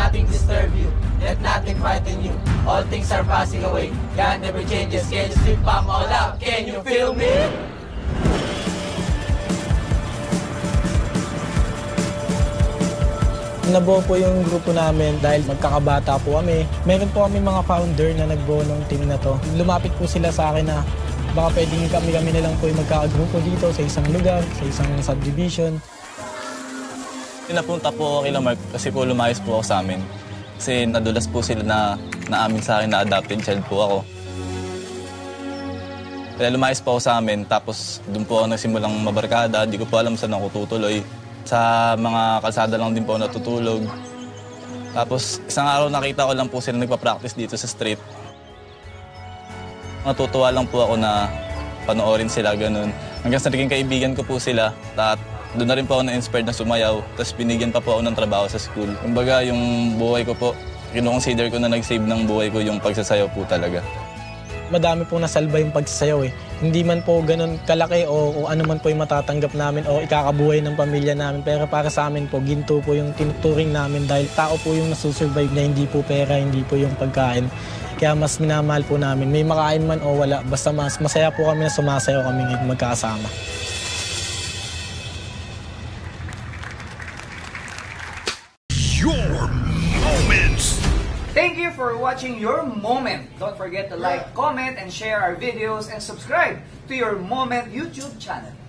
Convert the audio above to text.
nothing disturb you, let nothing frighten you. All things are passing away, God never changes. Can you sleep I'm all out, can you feel me? Nabuo po yung grupo namin dahil magkakabata po kami. Meron po kami mga founder na nagbuo ng team na to. Lumapit po sila sa akin na baka pwedeng kami na lang po yung magkakagrupo dito sa isang lugar, sa isang subdivision. Pinapunta po ako kila Mark kasi po lumayas po ako sa amin. Kasi nadulas po sila na naamin sa akin na adopted child po ako. Kaya lumayas po ako sa amin, tapos doon po ako nagsimulang mabarkada. Di ko po alam saan ako tutuloy. Sa mga kalsada lang din po ako natutulog. Tapos isang araw nakita ko lang po sila nagpa-practice dito sa street. Natutuwa lang po ako na panoorin sila ganun. Hanggang sa naging kaibigan ko po sila. At doon na rin po ako na-inspired na sumayaw. Tapos binigyan pa po ako ng trabaho sa school. Kumbaga yung buhay ko po, kino-consider ko na nag-save ng buhay ko yung pagsasayaw po talaga. Madami pong nasalba yung pagsasayaw eh. Hindi man po ganun kalaki o ano man po yung matatanggap namin o ikakabuhay ng pamilya namin. Pero para sa amin po, ginto po yung tinuturing namin dahil tao po yung nasusurvive na hindi po pera, hindi po yung pagkain. Kaya mas minamahal po namin. May makain man o wala, basta mas masaya po kami na sumasayaw kami magkakasama. Your moments. Thank you for watching Your Moment. Don't forget to like, comment, and share our videos and subscribe to Your Moment YouTube channel.